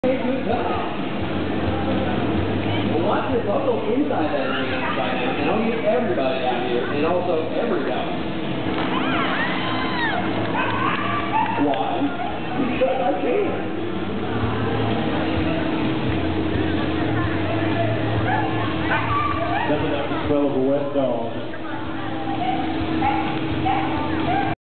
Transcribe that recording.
Well, watch your buckle inside that ring upside down, and I'll get everybody out here, and also everybody. Why? Because I can. Doesn't have the smell of a wet dog.